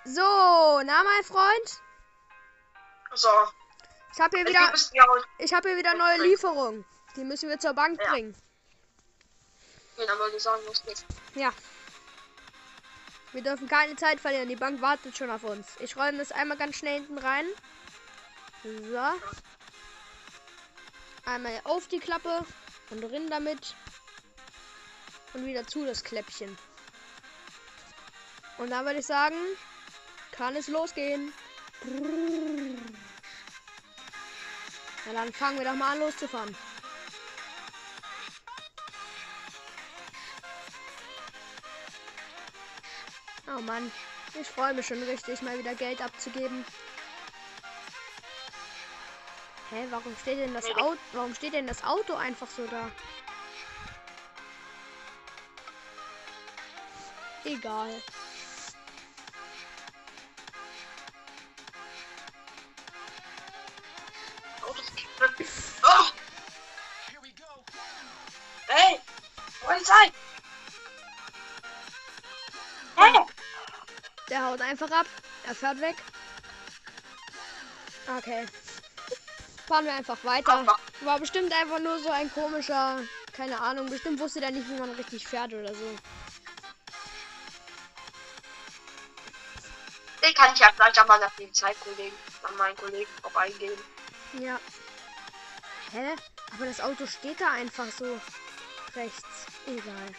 So, na mein Freund? So. Ich habe hier wieder neue Lieferungen. Die müssen wir zur Bank bringen. Ja, dann würde ich sagen, los geht's. Ja. Wir dürfen keine Zeit verlieren. Die Bank wartet schon auf uns. Ich räume das einmal ganz schnell hinten rein. So. Einmal auf die Klappe und drin damit. Und wieder zu das Kläppchen. Und dann würde ich sagen, kann es losgehen. Na dann fangen wir doch mal an loszufahren. Oh Mann, ich freue mich schon richtig, mal wieder Geld abzugeben. Hä, warum steht denn das Auto einfach so da? Egal. Oh! Hey! Polizei! Hey! Der haut einfach ab. Er fährt weg. Okay. Fahren wir einfach weiter. War bestimmt einfach nur so ein komischer... Keine Ahnung. Bestimmt wusste der nicht, wie man richtig fährt oder so. Den kann ich ja gleich an meiner Polizeikollegen, an meinen Kollegen vorbeigehen. Ja. Hä? Aber das Auto steht da einfach so rechts. Egal.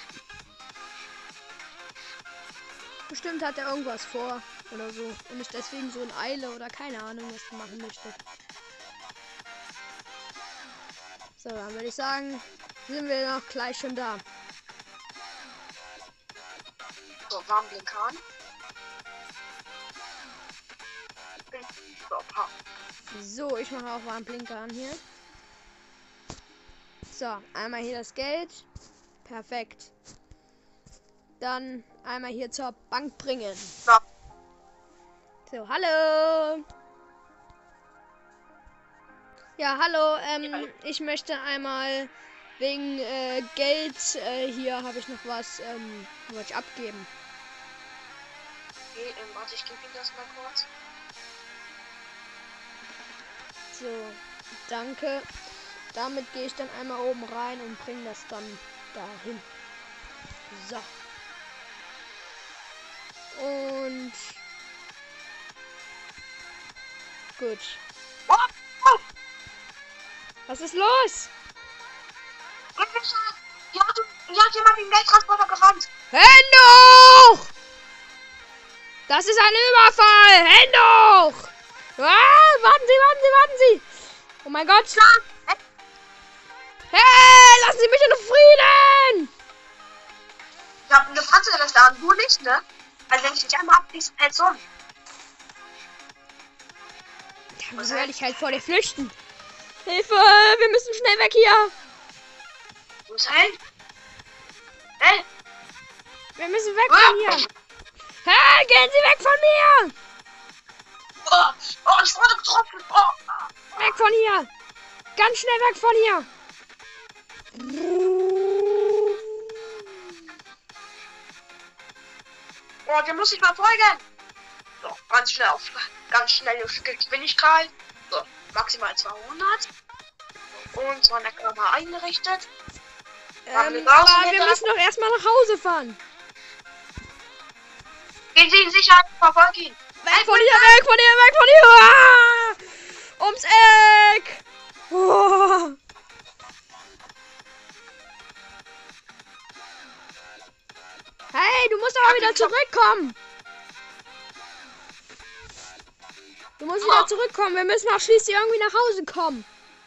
Bestimmt hat er irgendwas vor oder so. Und ist deswegen so in Eile oder keine Ahnung, was er machen möchte. So, dann würde ich sagen, sind wir noch gleich schon da. So, Warnblinker an. So, ich mache auch mal einen Blinker an hier. So, einmal hier das Geld. Perfekt. Dann einmal hier zur Bank bringen. Ja. So, hallo. Ja, hallo. Ich möchte einmal wegen Geld, hier habe ich noch was, wollte ich abgeben. Okay, warte, ich gebe Ihnen das mal kurz. So, danke. Damit gehe ich dann einmal oben rein und bringe das dann dahin. So. Und gut. Was ist los? Hier hat jemand den Geldtransporter gerannt. Hände hoch! Das ist ein Überfall! Hände hoch! Ah, warten Sie! Oh mein Gott! Hey, lassen Sie mich in Frieden! Ich habe eine Panzerweste da, du nicht, ne? Also wenn ich dich einmal abschließe, fällst du um. Ja, wie soll ich halt vor dir flüchten? Hilfe! Wir müssen schnell weg hier! Wo ist Hey! Hey! Wir müssen weg von hier! Hey, gehen Sie weg von mir! Ich wurde getroffen! Weg von hier! Ganz schnell weg von hier! Oh, den muss ich mal folgen! So, ganz schnelle Geschwindigkeit. So, maximal 200. Und zwar in der Kamera eingerichtet. Aber wir müssen doch erstmal nach Hause fahren. Gehen Sie in Sicherheit, verfolgen ihn. Weg von hier! Ah! Ums Eck! Oh. Hey, du musst aber wieder zurückkommen. Du musst wieder zurückkommen. Wir müssen auch schließlich irgendwie nach Hause kommen.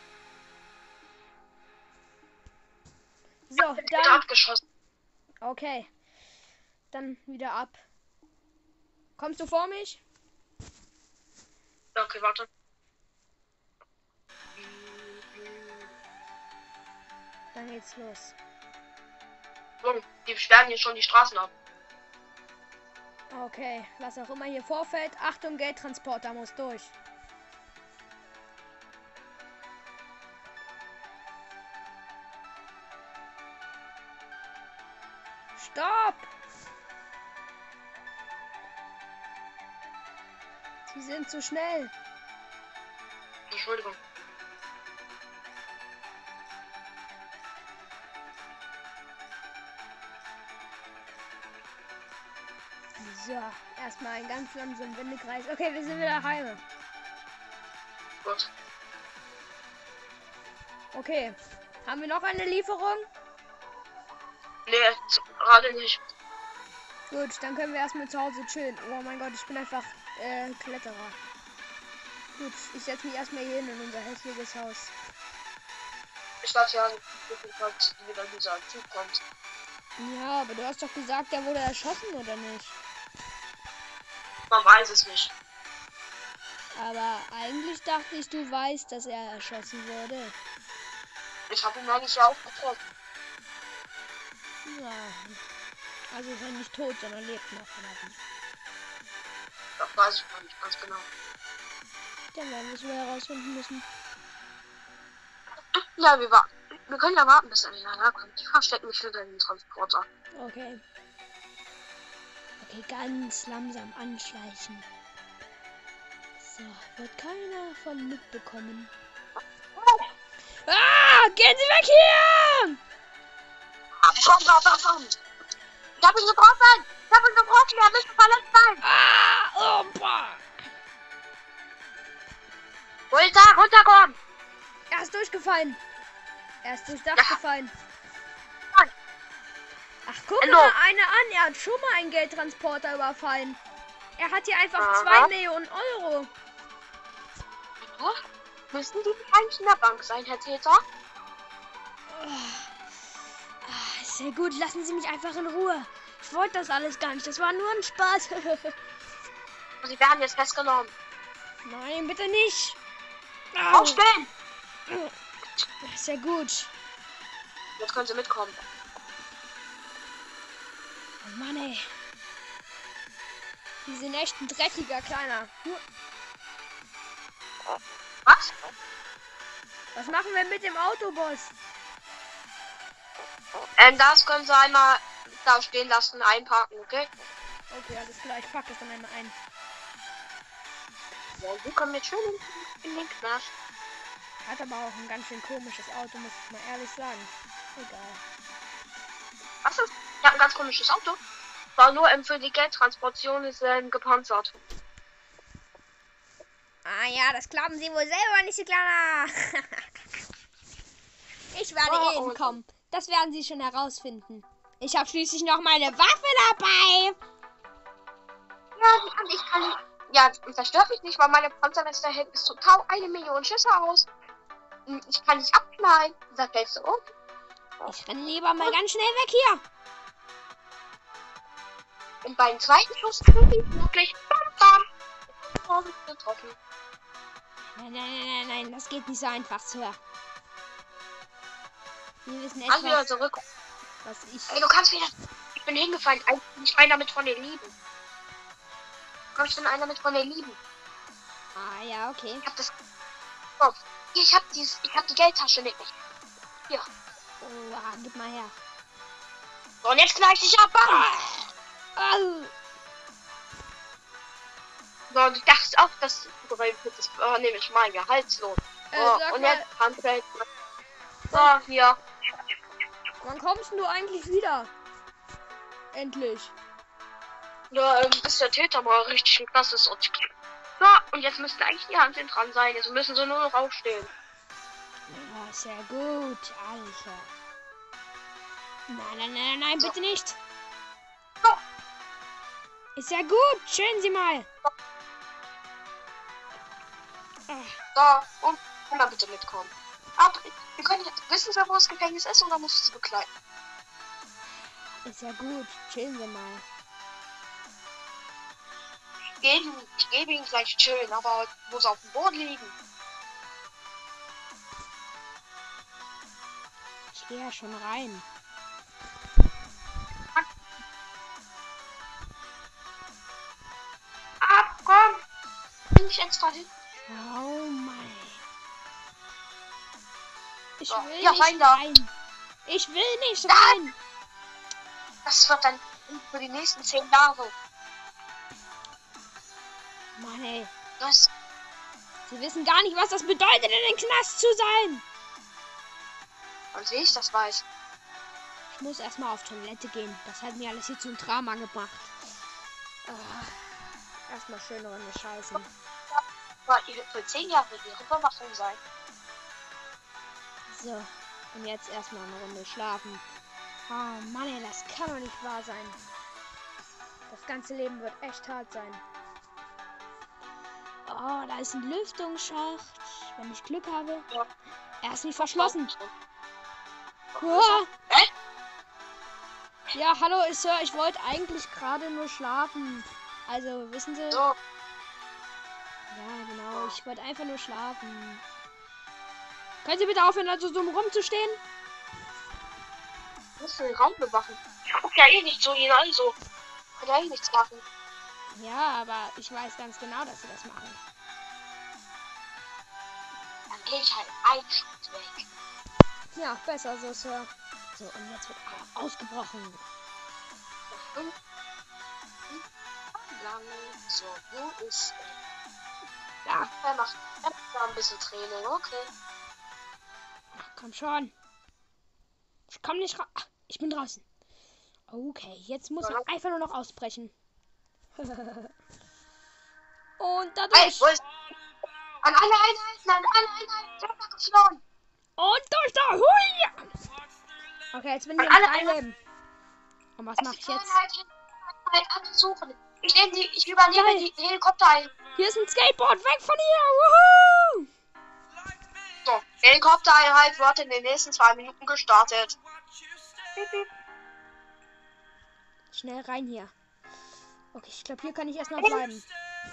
So, dann... Abgeschossen. Okay. Dann wieder ab. Kommst du vor mich? Okay, warte. Dann geht's los. So, die sperren hier schon die Straßen ab. Okay, was auch immer hier vorfällt. Achtung, Geldtransporter muss durch. Stopp! Sie sind zu schnell. Entschuldigung. So, erstmal einen ganz langsamen Wendekreis. Okay, wir sind wieder heim. Gut. Okay. Haben wir noch eine Lieferung? Nee, gerade nicht. Gut, dann können wir erstmal zu Hause chillen. Oh mein Gott, ich bin einfach Kletterer. Gut, ich setze mich erstmal hier hin in unser hässliches Haus. Ich weiß ja nicht, wie wieder dieser Typ kommt. Ja, aber du hast doch gesagt, der wurde erschossen, oder nicht? Man weiß es nicht. Aber eigentlich dachte ich, du weißt, dass er erschossen wurde. Ich habe ihn eigentlich ja auch getroffen. Ja. Also ist er nicht tot, sondern lebt noch. Das weiß ich noch nicht ganz genau. Dann werden wir es wohl herausfinden müssen. Ja, wir können ja warten, bis er wieder herkommt. Ich verstecke mich hinter den Transporter. Okay. Okay, ganz langsam anschleichen. So, wird keiner von mitbekommen. Ah, gehen Sie weg hier! Komm. Ich hab ihn gebrochen! Er müsste verletzt sein! Ah, opa! Runterkommen! Er ist durchgefallen. Er ist durchs Dach Ja. gefallen. Nein. Ach, guck Hallo. mal einer an. Er hat schon mal einen Geldtransporter überfallen. Er hat hier einfach Aha. 2 Millionen Euro. Müssen die nicht eigentlich in der Bank sein, Herr Täter? Sehr gut, lassen Sie mich einfach in Ruhe. Ich wollte das alles gar nicht. Das war nur ein Spaß. Sie werden jetzt festgenommen. Nein, bitte nicht. Au. Aufstehen! Sehr gut. Jetzt können Sie mitkommen. Oh Mann, ey. Die sind echt ein dreckiger Kleiner. Was? Was machen wir mit dem Autoboss? Das können Sie einmal da stehen lassen, einparken, okay? Okay, alles klar. Ich packe es dann einmal ein. Ja, Sie kommen jetzt schön in den Knast. Hat aber auch ein ganz schön komisches Auto, muss ich mal ehrlich sagen. Egal. Was ist? Ich habe ein ganz komisches Auto. War nur für die Geldtransportation ist gepanzert. Ah ja, das glauben Sie wohl selber nicht, Sie Kleiner. Ich werde Oh, kommen. Das werden Sie schon herausfinden. Ich habe schließlich noch meine Waffe dabei. Ja, ich kann. Ja, das stört mich nicht, weil meine Panzerweste hält bis zu 1 Million Schüsse aus. Ich kann nicht abknallen. Da fällst du um. Ich renne lieber mal ganz schnell weg hier. Und beim zweiten Schuss treffe ich wirklich. Bam, bam. Getroffen. Nein, das geht nicht so einfach, Sir. Wir wissen Also wieder etwas, zurück. was ich... Ey, du kannst wieder. Ich bin hingefallen. Ich einer mit von den Lieben. Komm, ich bin einer mit von den Lieben. Ah ja, okay. Ich hab das. Oh, hier, ich hab die Geldtasche nicht. Hier. Oh, gib mal her. So, und jetzt knall ich dich ab. Bam. Au. So, du dachtest auch, dass du das nehme ich mein Gehaltslohn. Sag Und mal, jetzt Handgeld. So, hier. wann kommst du eigentlich wieder? Endlich. Ja, bis der Täter mal richtig krass ist. Ja, und jetzt müssten eigentlich die Handeln dran sein. Jetzt müssen sie nur noch aufstehen. Ja, sehr gut, Alter. Nein, bitte nicht. So. Ist ja gut, schön Sie mal. So, und kann mal bitte mitkommen. Aber wir können jetzt wissen, wo das Gefängnis ist, oder musst du sie begleiten? Ist ja gut, chillen Sie mal. Ich gebe ihn gleich chillen, aber muss auf dem Boden liegen. Ich gehe ja schon rein. Ab, komm! Bin ich extra hin? Oh mein. Ich So, will ja, nicht rein da. rein. Ich will nicht rein. Das wird dann für die nächsten 10 Jahre. Mann ey, Was? Sie wissen gar nicht, was das bedeutet, in den Knast zu sein. Und wie ich das weiß. Ich muss erstmal auf Toilette gehen. Das hat mir alles hier zum Drama gebracht. Erstmal schön ohne Scheiße. Aber für 10 Jahre ihre Überwachung sein. So, und jetzt erstmal eine Runde schlafen. Oh Mann, ey, das kann doch nicht wahr sein. Das ganze Leben wird echt hart sein. Oh, da ist ein Lüftungsschacht. Wenn ich Glück habe. Ja. Er ist nicht verschlossen. Ja. Hä? Ja, hallo, Sir. Ich wollte eigentlich gerade nur schlafen. Also, wissen Sie? So. Ja, genau. Ich wollte einfach nur schlafen. Können Sie bitte aufhören, da so dumm rumzustehen? Du musst den Raum bewachen. Ich guck ja eh nicht so hinein, so. Kann ja eh nichts machen. Ja, aber ich weiß ganz genau, dass Sie das machen. Dann gehe ich halt einen Schritt weg. Ja, besser so, Sir. So, und jetzt wird ausgebrochen. Lang. So, wo ist Ja, er? Macht da ein bisschen Training, okay. komm schon. Ich komm nicht raus. Ich bin draußen. Okay, jetzt muss er einfach nur noch ausbrechen. Und Hey, dadurch. wo ist? An alle Einheiten, der hat geflohen. Und durch da. Hui! Okay, jetzt bin ich im Freileben. Und was mache ich jetzt? Einheit ansuchen. Ich übernehme die Helikopter ein. Hier ist ein Skateboard. Weg von hier. Woohoo! So, Helikoptereinheit wird in den nächsten 2 Minuten gestartet. Piep, piep. Schnell rein hier. Okay, ich glaube, hier kann ich erstmal bleiben.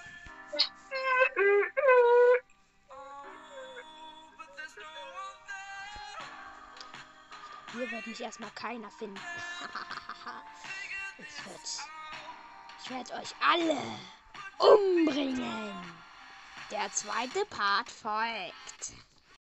Hier wird mich erstmal keiner finden. Ich werde euch alle umbringen. Der zweite Part folgt.